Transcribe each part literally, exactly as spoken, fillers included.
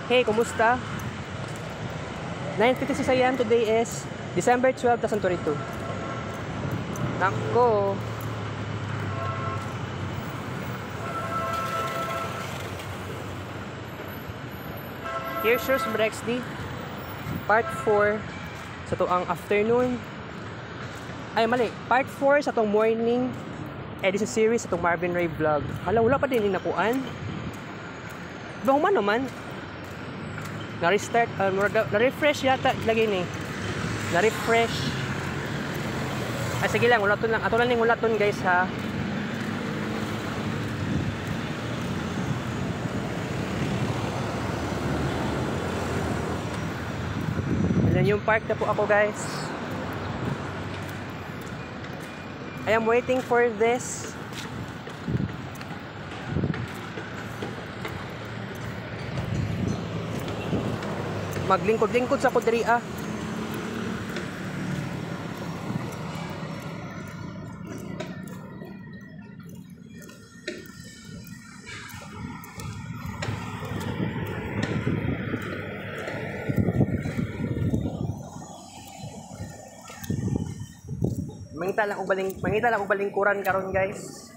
Hey, kumusta? nine fifty-six a m Today is December twelfth, twenty twenty-two. Nako. Here's yours, Brexdy. Part four sa to ang afternoon. Ay, mali. Part four sa tong morning edition series sa tong Marvin Ray vlog. Hala, wala pa din inakuan. Ba man naman. Na-restart, uh, na-refresh yata lagi ni. Na-refresh. Ay, sige lang, ulaton lang. Ato lang yung ulaton, guys, ha. Ayan yung park na po ako, guys. I am waiting for this. Maglingkod-lingkod sa kudria. Mangita lang og baling, mangita lang og balingkuran karon, guys.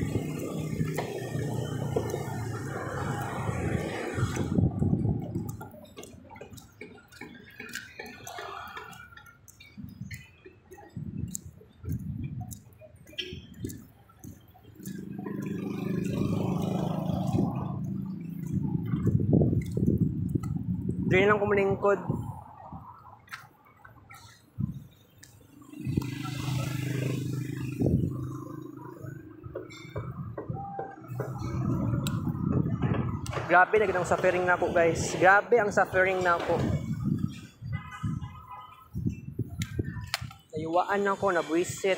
Dili lang ko malingkod. Grabe na ang suffering na ako, guys. Grabe ang suffering na ako. Nayuwaan na ako, nabuisit.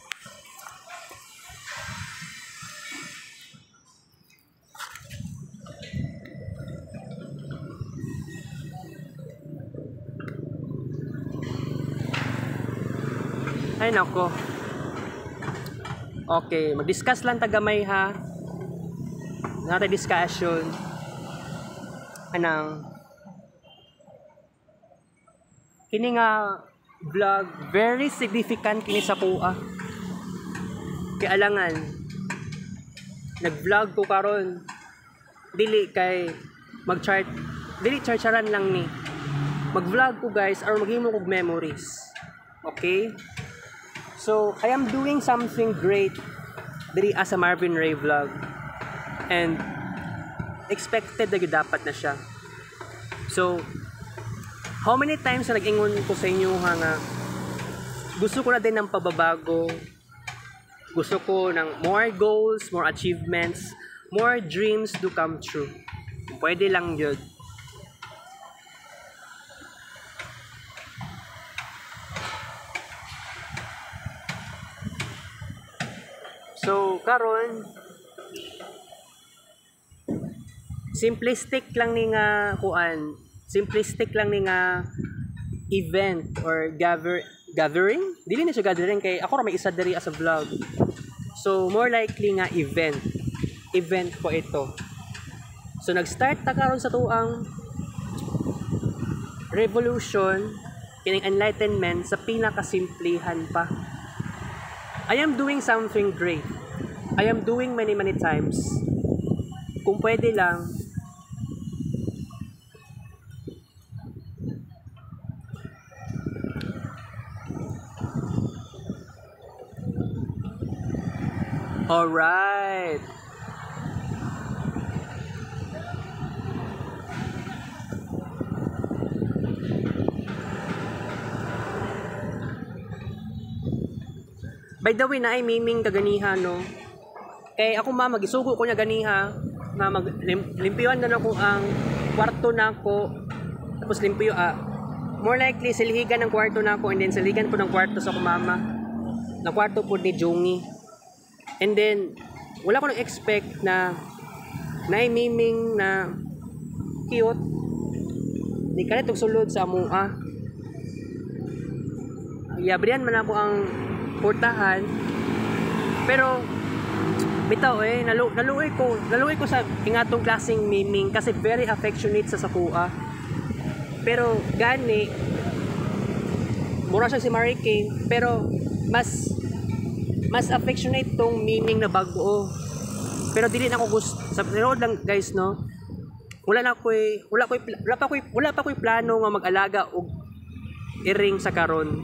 Ay nako. Okay, mag-discuss lang tagamay, ha. Nata discussion. Anang kini nga vlog very significant kini sa kuha. Kay alangan nag-vlog ko karon dili kay mag-chart, dili charcharan lang ni. Mag-vlog ko, guys, or maghimo kog memories. Okay? So, I am doing something great diri as a Marvin Ray vlog. And expected na dapat na siya. So, how many times na nag-ingon ko sa inyo ha, nga gusto ko na din ng pababago. Gusto ko ng more goals, more achievements, more dreams to come true. Pwede lang yun. So, karon simplistic lang ni nga kuan, simplistic lang ni nga event or gather gathering. Dili na siya gathering kay ako ra may isa diri as a vlog. So, more likely nga event. Event ko ito. So, nag-start ta karon sa tuang revolution, kining enlightenment sa pinakasimplihan pa. I am doing something great. I am doing many many times. Kung pwede lang, alright. By the way, na ay miming kaganiha, no? Kay ako ma, magisugo ko niya ganiha, na mag lim, limpiyuan na ako ang kwarto nako. Tapos limpyo, ah, more likely, silihigan ng kwarto nako, and then silihigan po ng kwarto sa kumama. Na kwarto po ni Jungi. And then, wala ko nang expect na na ay miming na cute. Di ka na sulod sa amua. Yabrihan man ako ang portahan, pero bitaw eh, nalu naluoy ko, naluoy ko sa ingatong klaseng miming kasi very affectionate sa sakua. Pero gani mura siya si Mary Kay, pero mas mas affectionate tong miming na bago. Pero dili na ko gusto sa tinuod lang guys no. Wala na ko'y wala ko'y wala pa ko'y wala pa ko'y plano nga mag-alaga og iring sa karon.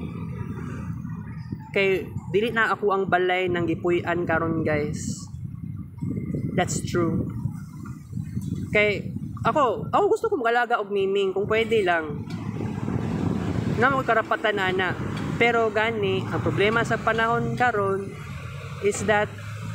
Kay dili na ako ang balay ng gipuy-an karon guys. That's true. Kay ako, ako gusto ko mag-alaga og miming kung pwede lang. Na mo karapatan ana. Pero gani, ang problema sa panahon karon is that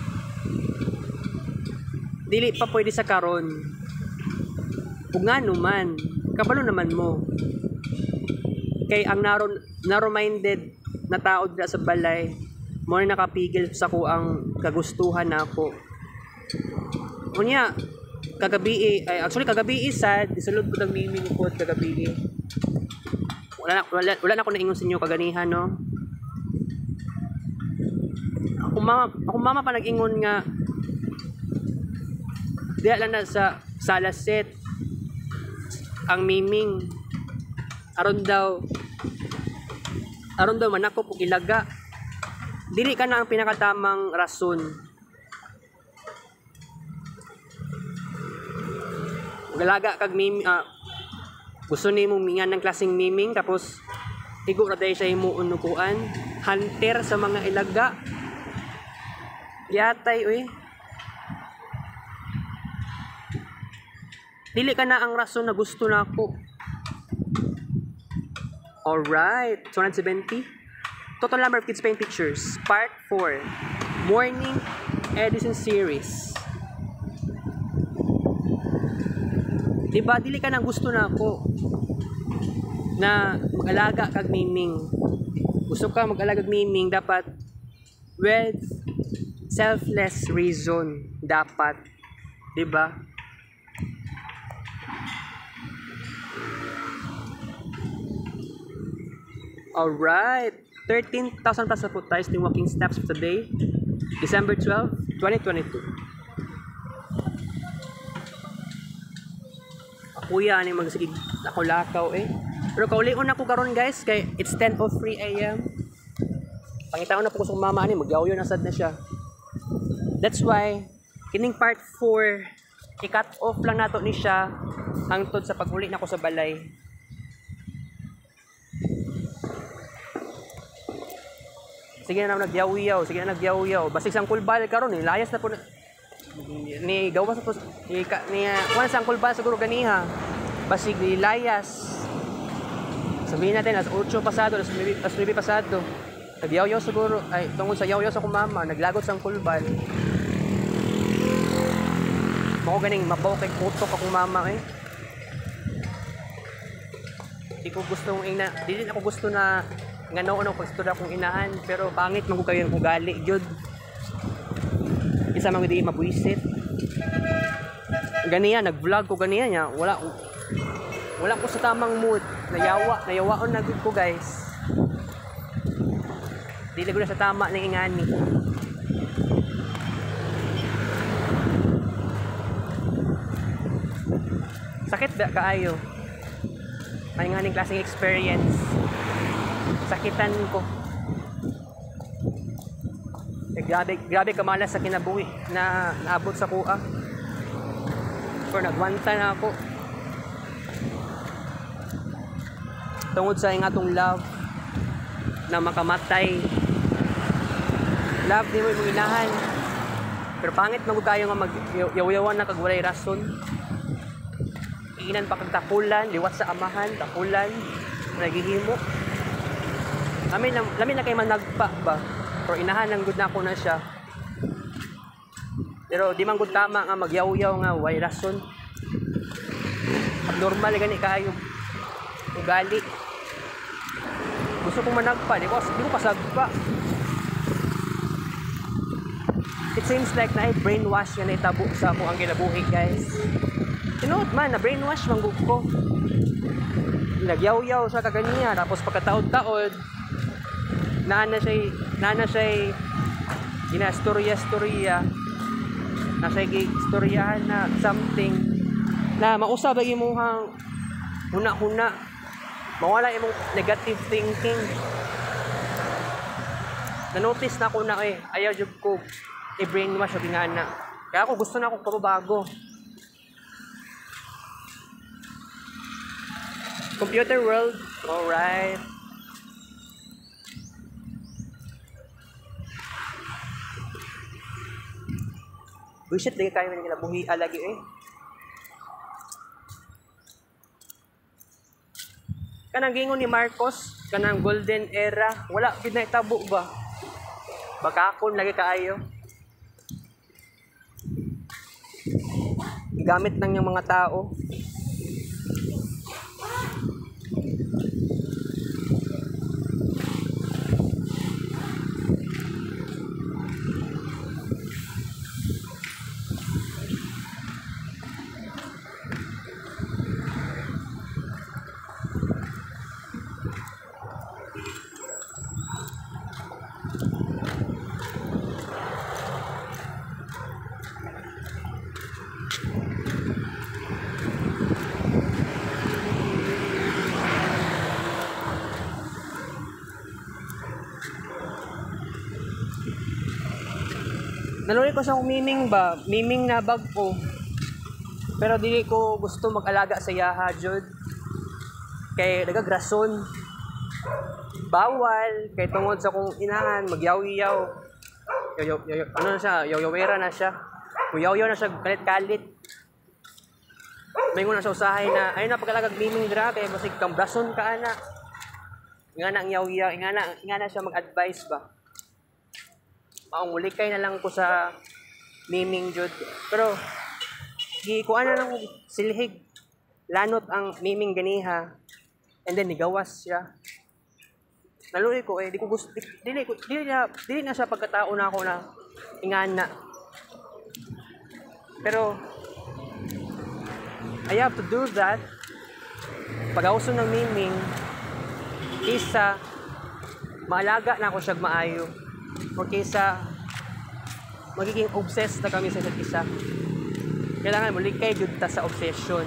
dili pa pwede sa karon. Ug ngano man, kabalo naman mo. Kay ang narrow narrow-minded na tao dira sa balay mo na nakapigil sa ko ang kagustuhan nako. Unya kagabi ay actually kagabi sad isulod ko ng miming ko kagabi. Wala na wala, wala na ko naingon sa inyo kaganihan no. Ako mama ako mama pa nag-ingon nga diya lang na sa salaset ang miming aron daw aron daw manakop og ilaga. Dili ka na ang pinakatamang rason. Galaga kag miming uh, gusto nimo mingan ng klaseng miming tapos igo ra day siya imo unukuan hunter sa mga ilaga. Yatay uy. Dili ka na ang rason na gusto nako. Alright, two hundred seventy. Total number of kids paint pictures. Part four. Morning Edison series. Diba, dili ka nang gusto na ako na mag-alaga kag miming. Gusto ka mag-alaga kag miming, dapat with selfless reason. Dapat. Diba? Alright. thirteen thousand plus na po tayo sa walking steps for today. December twelfth, twenty twenty-two. Ako yan yung magsigig lakaw-lakaw eh. Pero kaulion na ko karon guys kay it's ten oh three a m Pangitaon na po ko sa mama ani magyaw-yaw na sad na siya. That's why kining part four i-cut off lang nato ni siya hangtod sa pag-uli na ko sa balay. Sige na naman nagyaw-yaw, sige na nagyaw-yaw. Basig sang kulbal karon ni layas na po na, ni gawas na po ni ni kuan sang kulbal siguro ganiha. Basig ni layas. Sabihin natin as eight pasado, as nine pasado. Nagyaw-yaw siguro ay tungod sa yaw-yaw sa akong mama, naglagot sang kulbal. Mao ganing mabaw kay kutok akong mama eh. Di ko gustong ina, dili ako gusto na nga noon ako pagstuda akong inahan pero pangit man ko kayo ang ugali jud. Isa man di mabuisit. Ganiya nag-vlog ko ganiya nya wala wala ko sa tamang mood. Nayawa, nayawaon na gud ko guys. Dili ko na sa tama ning ingani. Sakit ba kaayo? May nga ning klaseng experience. Sakitan ko. Eh, grabe, grabe kamalas sa kinabuhi na naabot sa kuha. Or nagwanta na ako. Tungod sa ingatong love na makamatay. Love di mo yung inahan. Pero pangit magod kayo nga mag-yaw-yawan na kagwalay rason. Iinan pa kag takulan, liwat sa amahan, takulan, nagihimo. Lamin na, lamin na kay managpa ba? Pero inahan lang gud na ako na siya. Pero di man gud tama nga magyaw-yaw nga way rason. Abnormal gani kaayo ugali. Gusto kong managpa, di ko di ko pasagpa. It seems like na brainwash nga naitabo sa ako ang kinabuhi guys. Tinuod man na brainwash man gud ko. Nagyaw-yaw siya kaganiya tapos pagkataod-taod nana siya nana siya ginastorya-storya nasa istoryahan na something na mausab ang imuhang huna-huna, mawala imong negative thinking. Na-notice na ko na eh, ayaw jud ko i-brainwash o gingana. Kaya ako gusto na akong pababago. Computer world, alright. Bullshit, lagi kayo nila buhi lagi eh. Kanang gingon ni Marcos, kanang golden era, wala gid na itabo ba? Bakakon lagi kaayo. Gamit lang yung mga tao. Naluloy ko sa miming ba? Miming na bag ko. Pero dili ko gusto mag-alaga sa yaha, jud. Kay nagagrason. Bawal. Kay tungod sa kong inahan, magyaw-yaw. Yaw, yaw, yaw, ano na siya? Yaw-yawera na siya. Uyaw-yaw na siya, kalit-kalit. May na sa usahay na, ayun na pag-alagag miming dira, kaya masig kang brason ka, ana. Nga na ang yaw-yaw, nga na, nga na siya mag-advise ba? Maong ulikay na lang ko sa miming jud. Pero gikuan na lang silhig. Lanot ang miming ganiha. And then nigawas siya. Naluloy ko eh, di ko gusto di, dili ko dili na dili na sa pagkatao na ako na ingana. Pero I have to do that. Pag-auso ng miming, isa maalaga na ako siya maayo. O kaysa magiging obsessed na kami sa isa't isa. Kailangan mulikay jud ta sa obsession.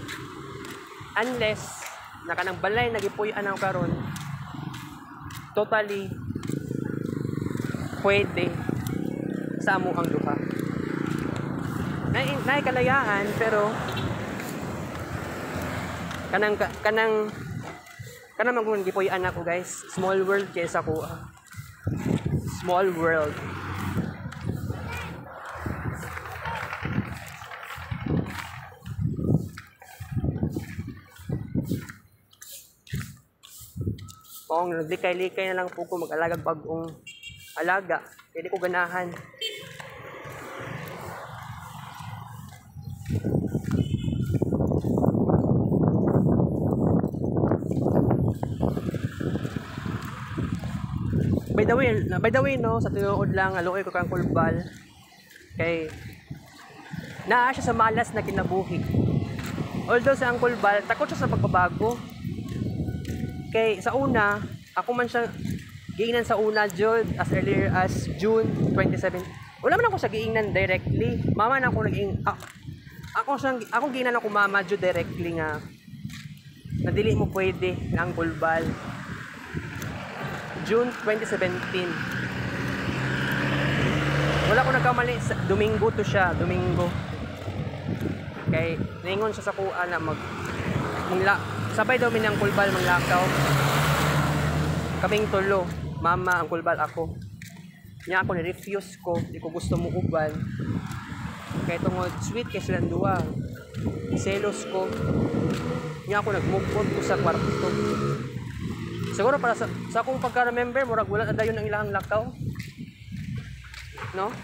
Unless nakanang balay nagipuy-an ako karon, totally pwede sa amo ang duha. Nay nay kalayahan pero kanang kanang kanang magun gipuy-an ako guys. Small world kaysa ko. Small world. Kung naglikay-likay na lang po ko mag-alagag bagong alaga, pwede ko ganahan. By the way, by the way no, sa tinuod lang, aluoy ko kang kulbal. Kay naa siya sa malas na kinabuhi. Although sa ang kulbal, takot siya sa pagbabago. Kay sa una, ako man siya giingnan sa una jud as earlier as June twenty-seven. Wala man ako sa giingnan directly. Mama na ako naging ako, ako siyang ako giingnan ako mama jud directly nga. Nadili mo pwede ang kulbal. June twenty seventeen. Wala ko nagkamali, Domingo to siya, Domingo. Kay ningon siya sa kuan na mag mangla, sabay daw minang kulbal manglakaw. Kaming tulo, mama ang kulbal ako. Nya ako ni-refuse ko, di ko gusto mo uban. Kay tungod sweet kay silang duwa. Selos ko. Nya ako nag-move on ko sa kwarto. Siguro para sa, sa akong pagka-remember, murag wala na dayon ang ilang lakaw. No?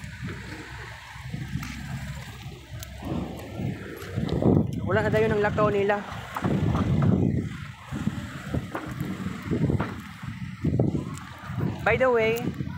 Wala na dayon ang lakaw nila. By the way,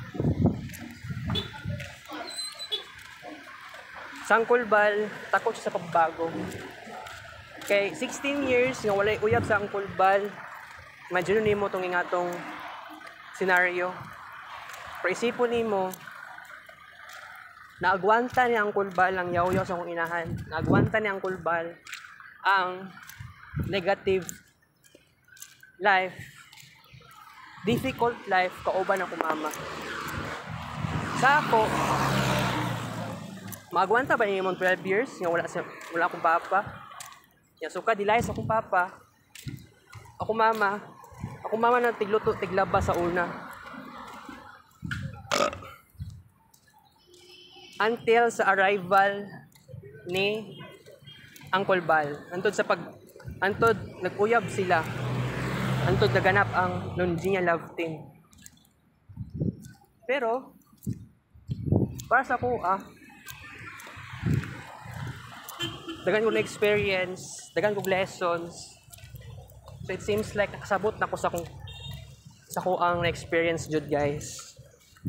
sang kulbal, takot siya sa pagbago. Kay sixteen years nga walay uyab sa ang kulbal. Imagine nimo tong ingatong scenario. Pero isipon nimo naagwanta ni Uncle Bal ang yaw-yaw sa akong inahan. Naagwanta ni Uncle Bal ang negative life, difficult life kauban ako mama. Sa ako, maagwanta ba niya mong twelve years nga wala sa wala akong papa. Ya suka dilay sa akong papa. Ako mama, ako mama na tigluto tiglaba sa una. Until sa arrival ni Uncle Bal. Antod sa pag antod nag-uyab sila. Antod naganap ang Nonjinga Love Team. Pero para sa ko ah dagan ko na experience, dagan ko lessons. So it seems like nakasabot na ko sa kong sa ko ang experience jud guys.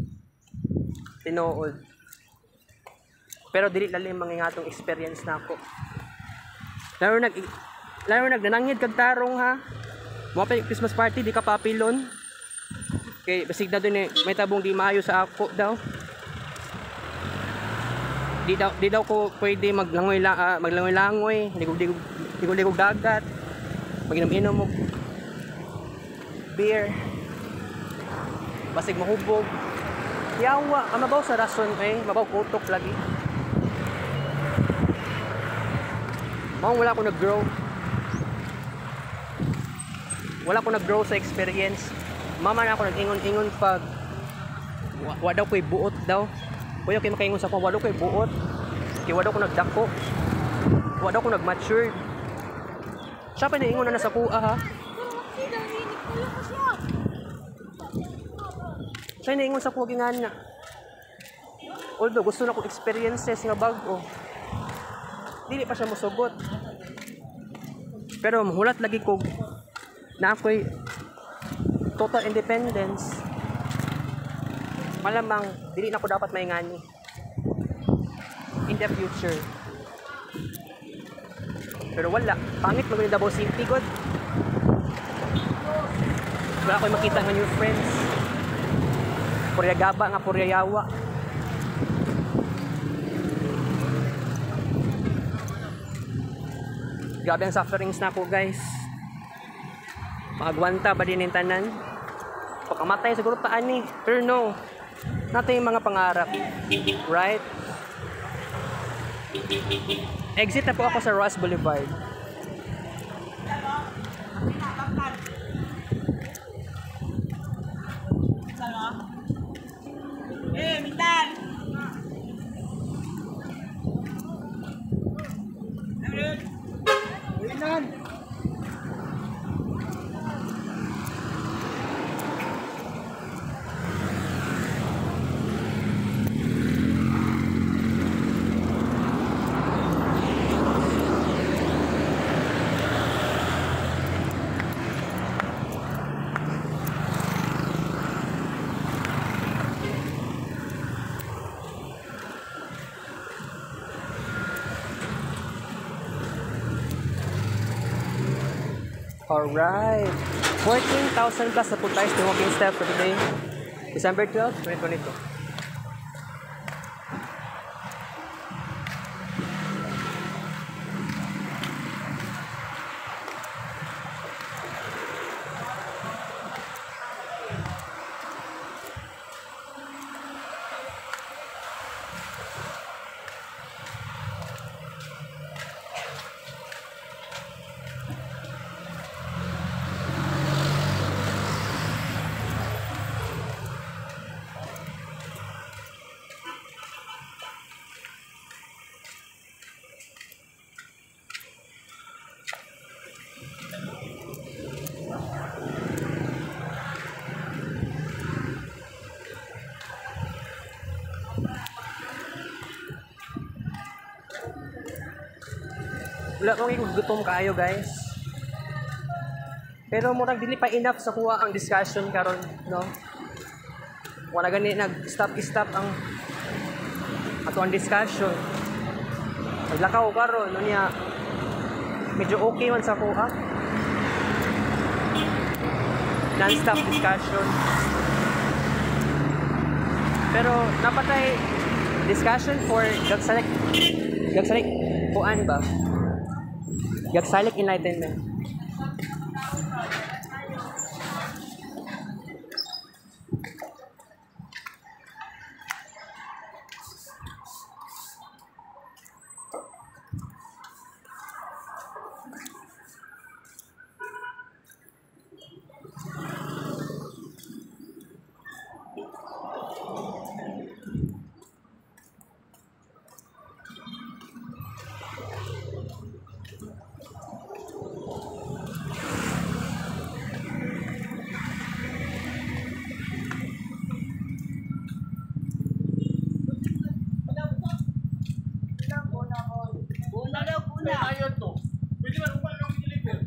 Tinuod. Pero dili lalim mangingatong experience na ako. Laro nag laro nagnanangid kag tarong ha. Mo pa Christmas party di ka papilon. Kay basig na dun eh, may tabong di maayo sa ako daw. Di daw di daw ko pwede maglangoy la uh, maglangoy-langoy, ligog-ligog ligog-ligog dagat. Maginom-inom mo beer. Basig mahubog. Yawa, ang mabaw sa rason eh, mabaw kutok lagi. Mao wala ko nag-grow. Wala ko nag-grow sa experience. Mama na ako nag-ingon-ingon pag wa, wa daw ko'y buot daw. Kuya kay makaingon sa ko, wa daw ko'y buot. Kay wa daw ko nagdako. Wa daw ko nag-mature. Siya pa naingon na nasa kuha ha. Siya naingon sa kuha gingana. Although gusto na ko experiences nga bago. Dili pa siya mosugot. Pero mahulat lagi ko na ako'y total independence. Malamang dili na ko dapat maingani in the future. Pero wala, pangit mag Davao City god. Wala ko'y makita ng new friends. Puryagaba nga puryayawa. Grabe ang sufferings na ako guys. Maagwanta ba din yung tanan? Pagkamatay siguro taan ni. Pero no, natin yung mga pangarap. Right? Exit na po ako sa Ross Boulevard. Eh, Mintan! Mintan! Alright. fourteen thousand plus na po tayo sa walking step for today. December twelfth, twenty twenty-two. Wala kong gutom kaayo guys. Pero murag dili pa enough sa kuha ang discussion karon, no? Wala gani nag-stop-stop ang ato ang discussion. Naglakaw karon no niya. Medyo okay man sa kuha. Non-stop discussion. Pero napatay discussion for Gagsalik Gagsalik kuan ba? Gagsalik Enlightenment. Una daw, una. Ayaw to. Pwede man upal lang i-deliver.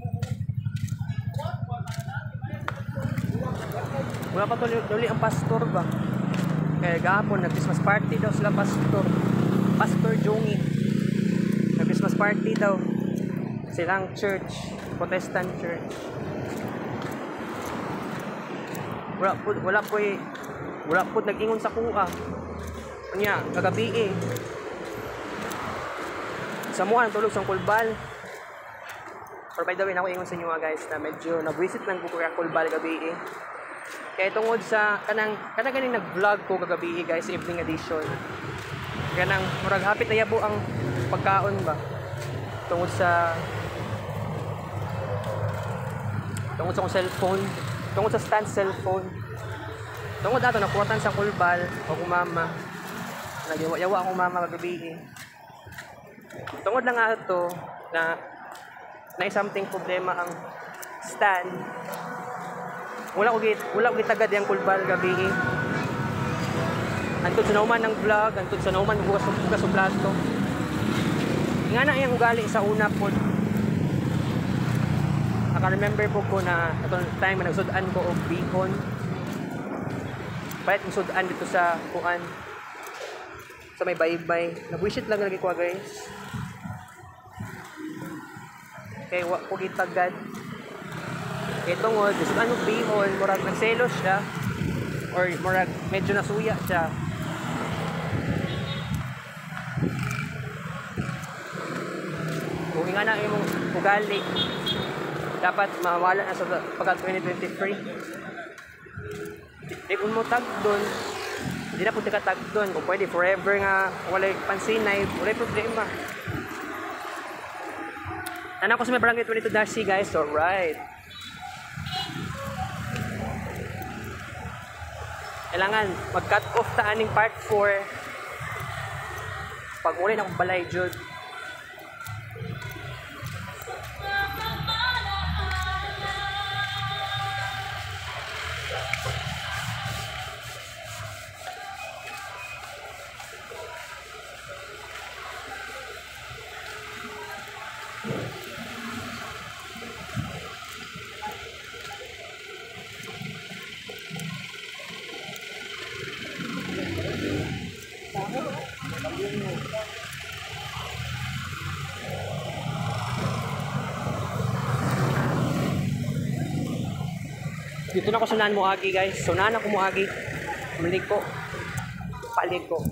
Wala pa tuloy, tuloy ang pastor ba? Kaya gahapon, nag-Christmas party daw sila pastor. Pastor Jongi. Nag-Christmas party daw. Silang church. Protestant church. Wala po, wala po eh. Wala po nag-ingon sa kuha. Kanya, kagabi eh. Sa mga tulog sa kulbal. Or by the way, ako ingon sa inyo guys na medyo nag-visit ng kukuya kulbal gabi eh. Kaya tungod sa kanang kanang ganing nag-vlog ko kagabi eh, guys, evening edition. Kanang murag hapit na yabo ang pagkaon ba. Tungod sa tungod sa akong cellphone, tungod sa stand cellphone. Tungod ato nakuwatan sa kulbal o kumama. Nagyawa-yawa akong mama kagabi eh. Tungod lang nga ito na na something problema ang stand. Wala ko git, wala ko gitagad yang kulbal gabi. Antod sa nauman ng vlog, antod sa nauman bukas bukas sa plato. Nga na iyang ugali sa una po. Naka-remember po ko na atong time na nagsudan ko og bihon. Bayat ng sudan dito sa kuan sa may baybay. Nag-wisit lang lagi ko guys. Kay wa ko gitagad. Kay tungod, gusto ano bihon, murag nagselos siya or murag medyo nasuya siya. Kung nga na imong ugali, dapat mawala na sa pagka twenty twenty-three. Di kung mo tag doon, hindi na po ka tag doon. Kung pwede forever nga walay pansinay, walay problema. Anak ko sa may barangay twenty-two dash C guys, alright. Kailangan mag-cut off ta aning part four. Pag muli na akong balay jud. Dito na ko sunahan mo agi guys. Sunahan ako mo agi. Malik ko. Palig ko.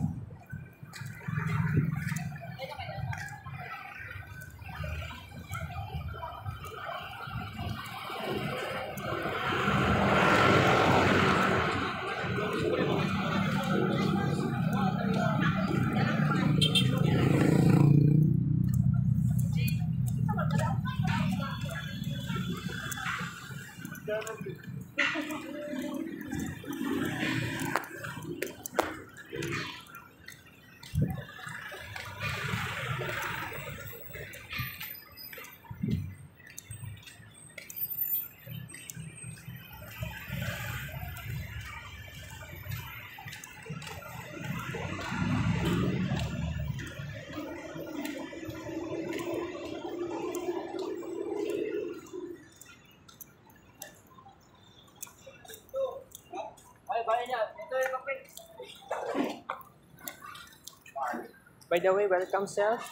By the way, welcome self.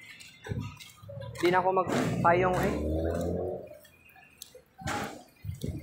Di na ako magpayong eh.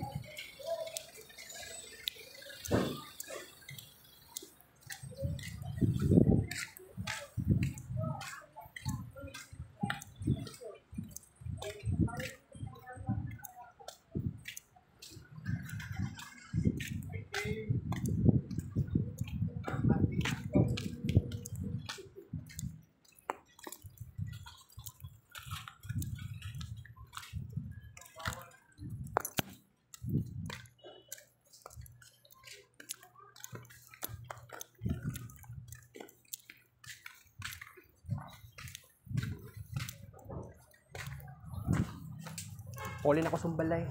Ulin ako sumbalay.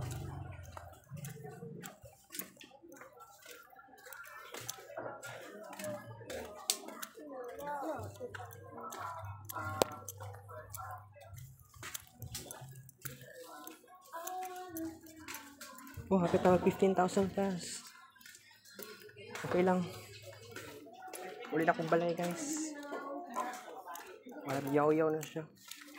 Oh, hapit na mag fifteen thousand plus. Okay lang. Uli na akong balay, guys. Walang yaw-yaw na siya.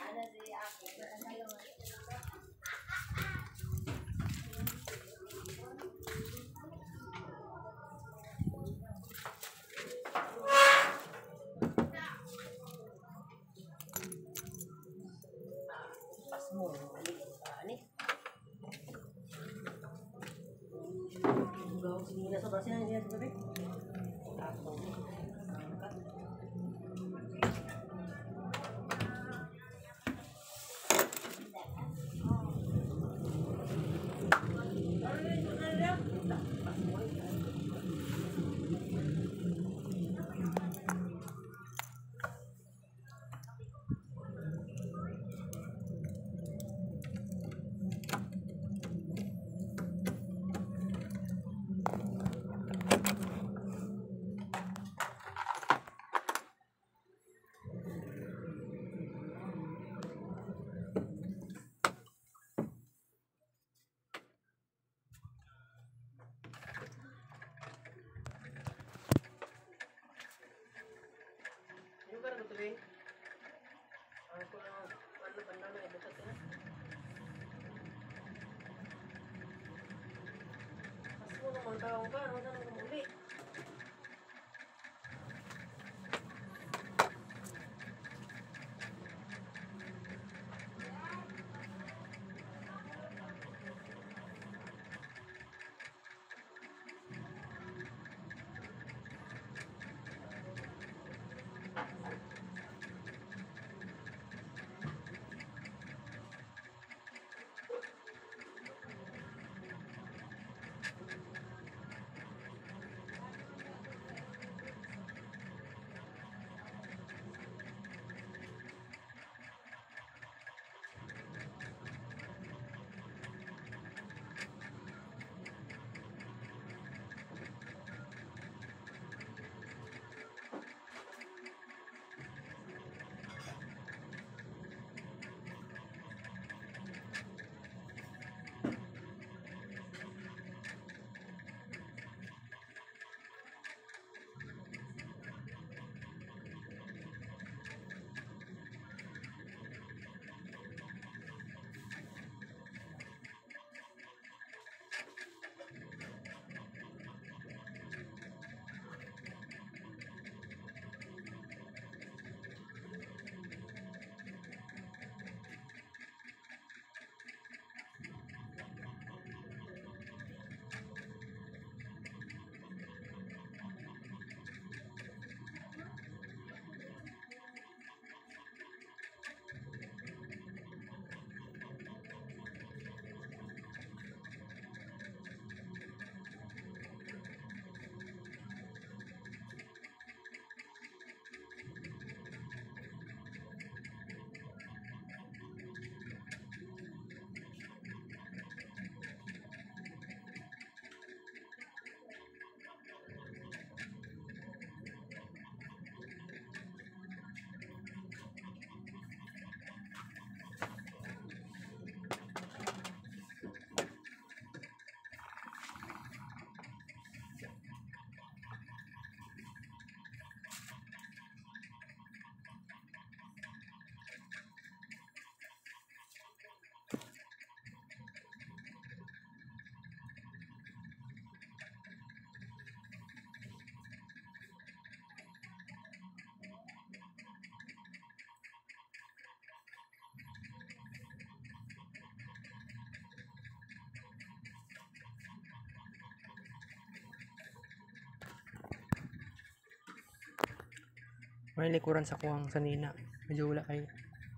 May likuran sa kuwang sanina. Medyo wala kayo.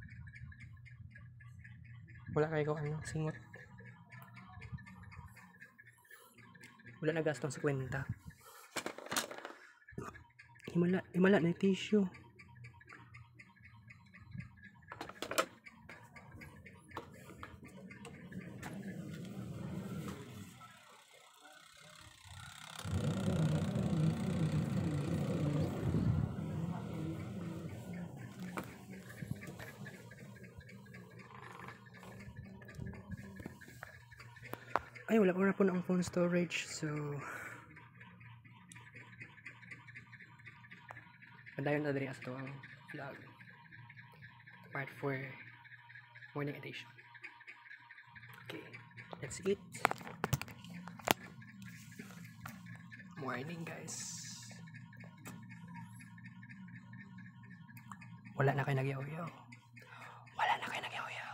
Wala kayo ano, singot. Wala na gastong sa kwenta. Himala, himala na yung tissue. Ay, wala ko na po ng phone storage. So, padayon na din sa ito ang vlog. Part four, morning edition. Okay, let's eat. Morning, guys. Wala na kayo nagyaw-yaw. Wala na kayo nagyaw-yaw.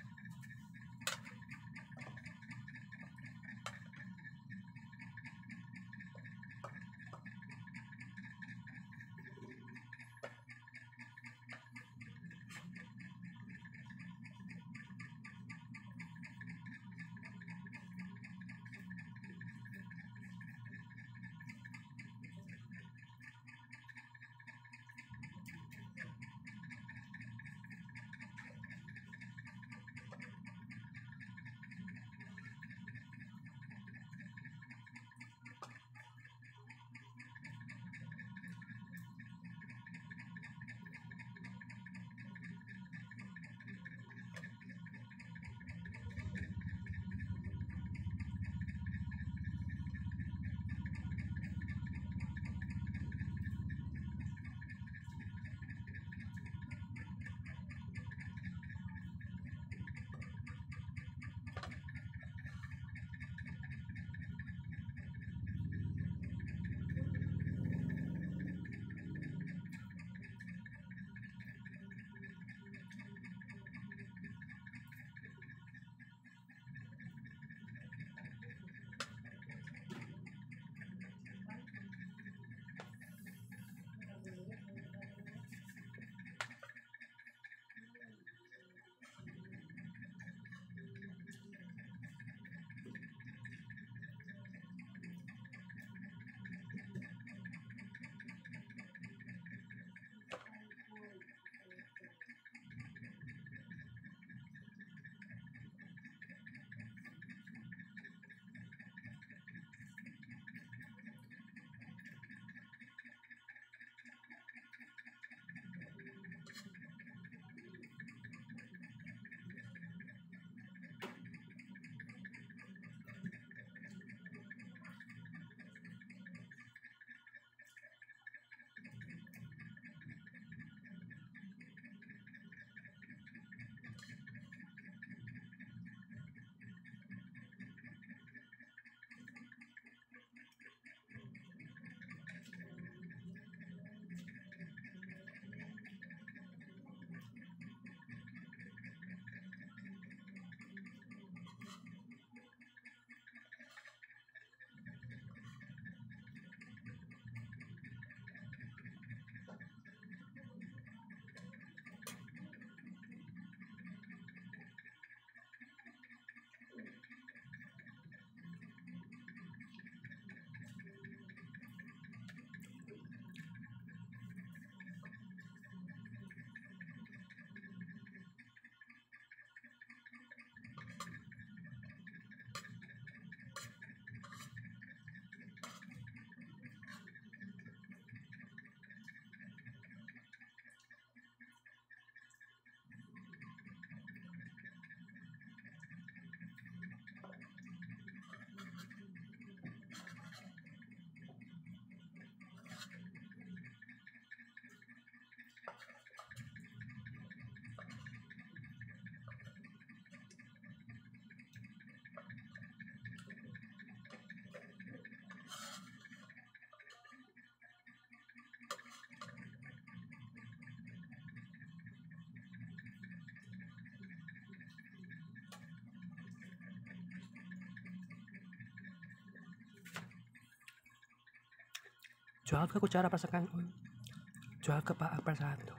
Jual ka kutsara para sa kanon. Jual ka pa para sa hotdog.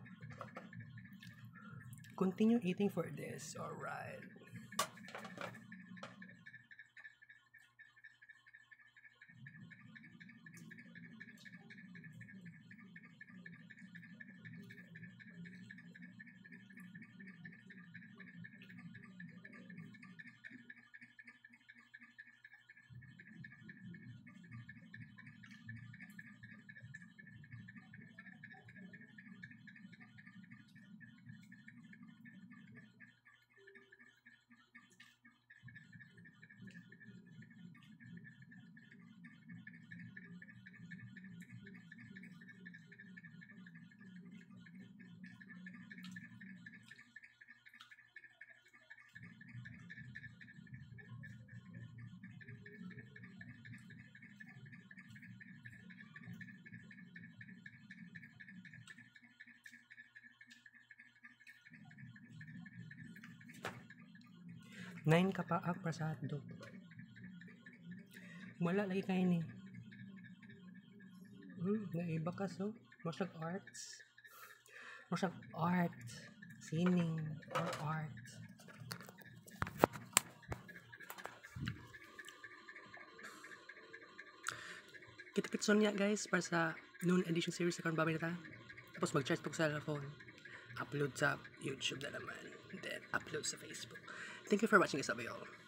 Continue eating for this. Alright. Nine ka pa ak prasado. Wala lagi kayo ni. Hmm, naiba ka so. Masyag arts. Masyag art. Sining or art. Kita-kitson niya guys para sa noon edition series na karon babay na ta. Tapos mag-charge po sa cellphone. Upload sa YouTube na naman. Then upload sa Facebook. Thank you for watching this video.